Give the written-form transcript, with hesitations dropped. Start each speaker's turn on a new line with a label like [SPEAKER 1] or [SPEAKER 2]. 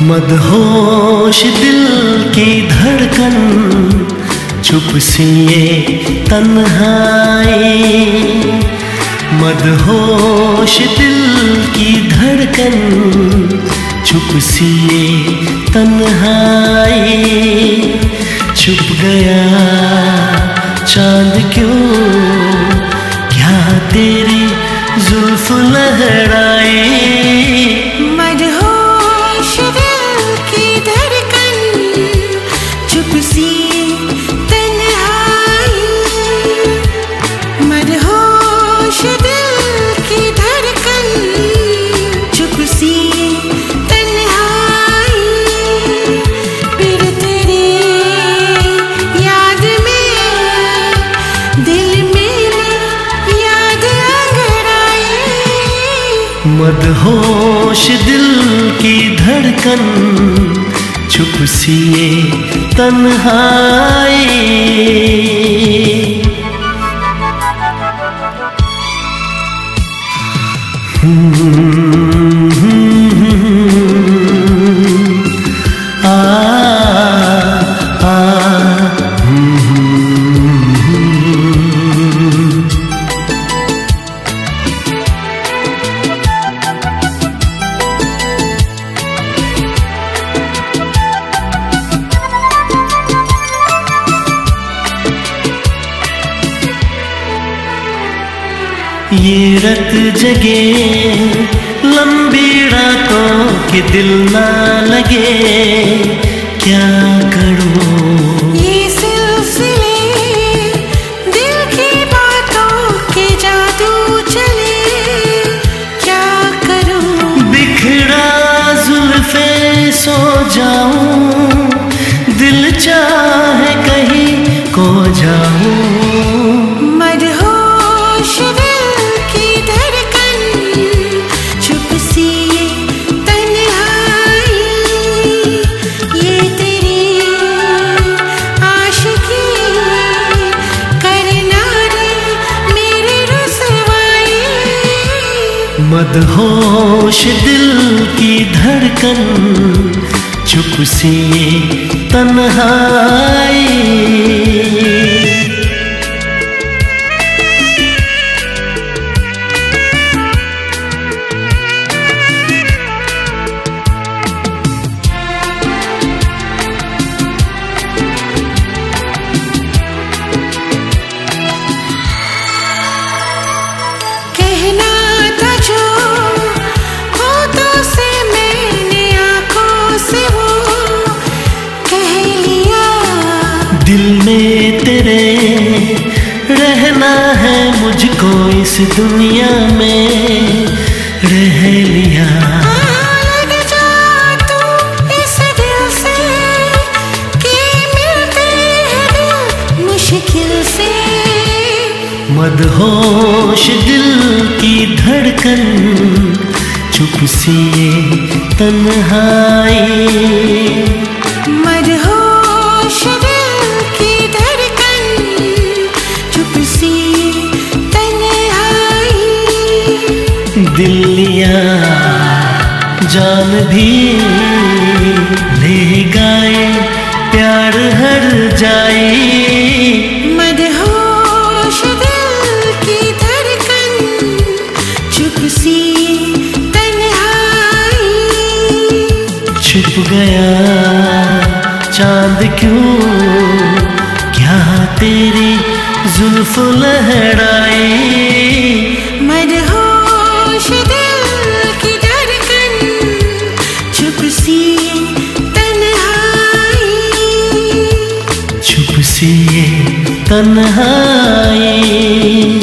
[SPEAKER 1] मदहोश दिल की धड़कन, चुप सी ये तन्हाई। मदहोश दिल की धड़कन, चुप सी ये तन्हाई। छुप गया चांद क्यों, क्या तेरी जुल्फ लहराए।
[SPEAKER 2] मदहोश दिल की धड़कन, चुप सी तन्हाई। मदहोश दिल की धड़कन, चुप सी तन्हाई। फिर तेरी याद में दिल मेरे याद अंगड़ाई।
[SPEAKER 1] मदहोश दिल की धड़कन, चुप सी ये तन्हाई। ये रत जगे लंबी रातों के दिल ना लगे, क्या करूं।
[SPEAKER 2] ये सिलसिले दिल की बातों के जादू चले, क्या करूं।
[SPEAKER 1] बिखरा जुल्फे सो जाऊं, दिल चाहे कहीं खो जाऊं।
[SPEAKER 2] मदहोश दिल की धड़कन, चुप सी तन्हाई। ये तेरी आशिकी करना रे मेरी रुसवाई।
[SPEAKER 1] मदहोश दिल की धड़कन, चुप सी तन्हाई।
[SPEAKER 2] कहना था जो होठों से मैंने आँखों से वो कह लिया।
[SPEAKER 1] दिल में तेरे रहना है मुझको, इस दुनिया में रह लिया।
[SPEAKER 2] लग जा तू इस दिल से कि मिलते हैं दिल मुश्किल से।
[SPEAKER 1] मदहोश दिल की धड़कन, चुप सी ये तन्हाई।
[SPEAKER 2] मदहोश दिल की धड़कन, चुप सी तन्हाई।
[SPEAKER 1] दिल लिया जान भी ले गाए, प्यार हर जाए।
[SPEAKER 2] मदहोश दिल की धड़कन, चुप सी तन्हाई।
[SPEAKER 1] छुप गया चांद क्यों, क्या तेरी जुल्फ लहराए।
[SPEAKER 2] मदहोश दिल की धड़कन, चुप सी तन्हाई।
[SPEAKER 1] चुप सी ये तन्हाई।